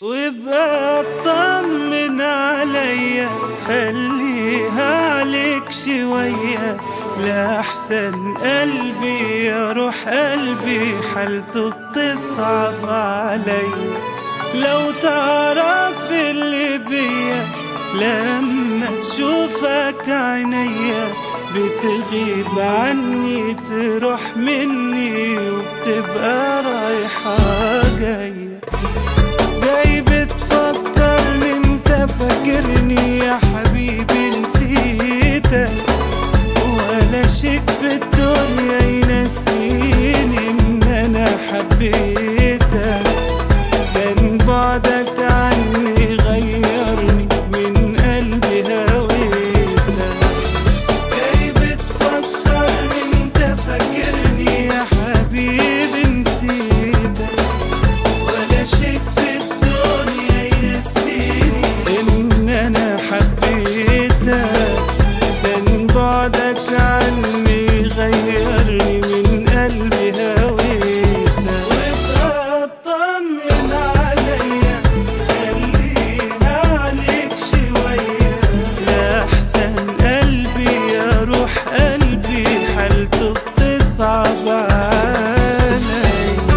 وابقى اطمن عليا، خليها عليك شوية، لأحسن قلبي يا روح قلبي حالته بتصعب عليا. لو تعرف اللي بيا لما تشوفك عينيا، بتغيب عني تروح مني وبتبقى رايحة جاية. جاي بتفكرني انت فاكرني يا حبيبي نسيتك، ولا شيء في الدنيا ينسيني ان انا حبيتك. كان بعدك عني غيرني من قلبي هويتك. جاي بتفكرني انت فاكرني يا حبيبي نسيتك، ولا شيء في الدنيا ينسيني ان انا حبيتك. كان بعدك عني غيرني من قلبي هويتك. وابقى اطمن عليا، خليها عليك شوية، لأحسن قلبي يا روح قلبي حالته بتصعب عليا.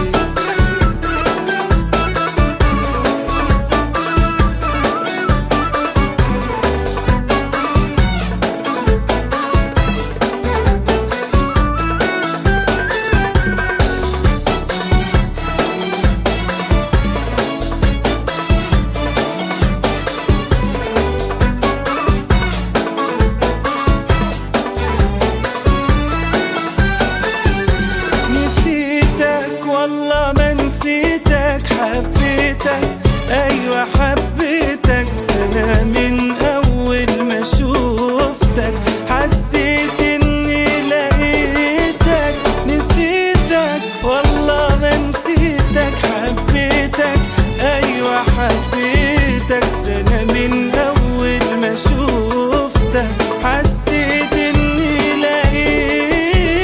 والله ما نسيتك، حبيتك ايوه حبيتك. انا من اول ما شوفتك حسيت اني لقيتك. نسيتك والله ما نسيتك، حبيتك ايوه حبيتك. انا من اول ما شوفتك حسيت اني لقيتك.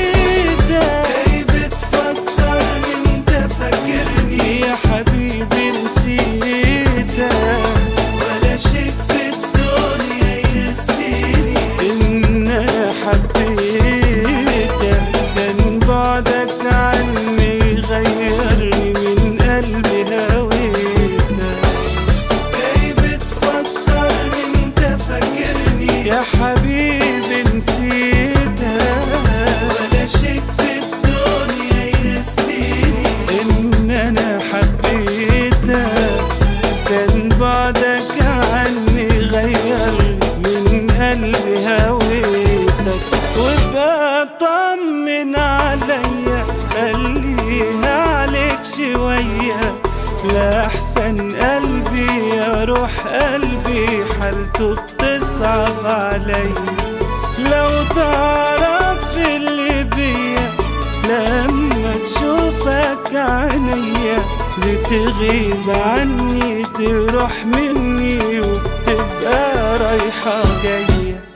يا حبيبي نسيتك، ولا شيء في الدنيا ينسيني إن أنا حبيتك. كان بعدك عني غيرني من قلبي هويتك. جاي بتفكرني أنت فاكرني يا حبيبي نسيتك، ولا شيء في الدنيا ينسيني إن أنا حبيتك. كان بعدك عني غيرني من قلبي هويتك. وابقى اطمن عليا، خليها عليك شوية، لأحسن قلبي يا روح قلبي حالته بتصعب عليا. لو تعرف اللي بيا لما تشوفك عينيا، بتغيب عني تروح مني وبتبقى رايحة جاية.